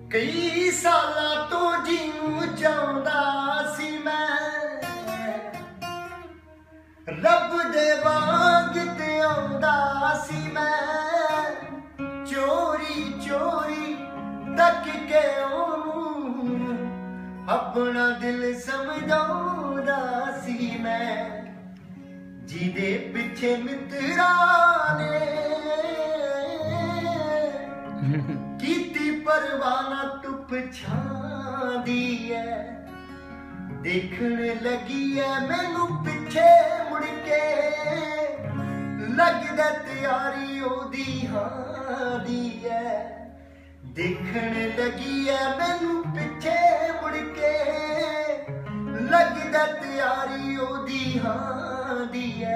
कई सालां तो जीनू चाहुंदा सी मैं, रब दे वांग ते आउंदा सी मैं, चोरी चोरी तक के ओनू अपना दिल समझाउंदा सी मैं, जिदे पिछे मित्रां ने कीती परवाना धुप छां दी है, देखण लगी है मैनू पिछे मुड़ के, लगदा तैयारी ओदी हां दी है, देखण लगी है मैनू पिछे मुड़ के, लगदा तैयारी ओदी हां दी है।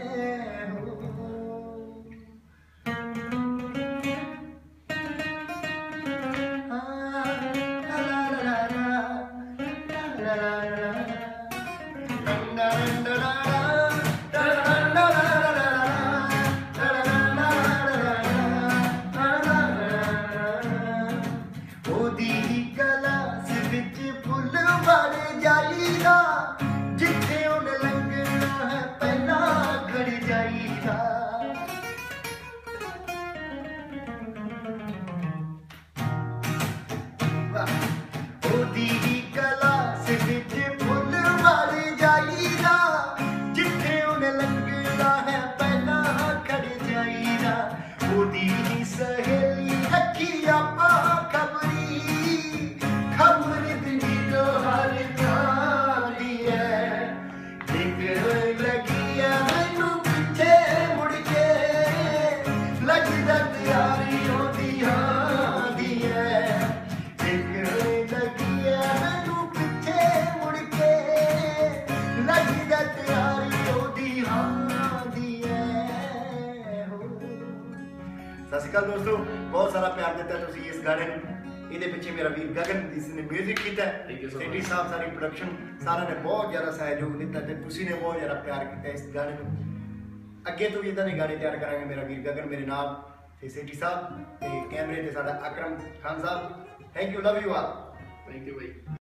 जिथे उन लंघना है पहला खड़ जाईदा, ओदी गलास विच फुल वड़ जाईदा, जिथे उन लंघना है पहला खड़ जाईदा, ओदी सहेली रखी आपा खबरी, खबर दिंदी तो हर सत श्री अकाल दोस्तों, बहुत सारा प्यार दिता तुसी इस गाने नूं। इहदे पिछे मेरा वीर गगन जिसने म्यूजिक कीता, सेठी साहब सारी प्रोडक्शन सारा ने बहुत ज़्यादा सहयोग दिता ते तुसी ने बहुत ज़्यादा प्यार किया इस गाने नूं। अगे तो भी इदां दे गाने तैयार करांगे। मेरा वीर गगन मेरे नाम ते सेठी साहब ते कैमरे ते साडा अकरम खान साहब। Thank you, love you all. Thank you भाई।